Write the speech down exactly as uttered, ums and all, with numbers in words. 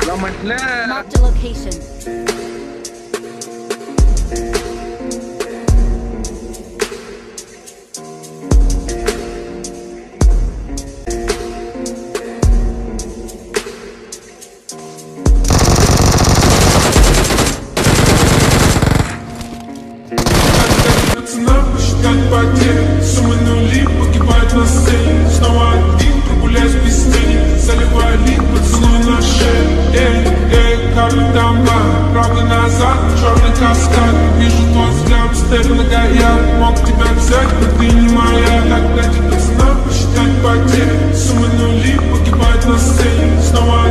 Marked a location. Посчитать потери, суммы нули погибают на сцене. Снова один, прогуляюсь без тени, заливая лик, поцелуй на шею. Эй, эй, карты дома, правый назад, черный каскад. Вижу твой взгляд, степь нагоят. Мог тебя взять, но ты не моя. Так дайте пацанам посчитать потери, суммы нули погибают на сцене. Снова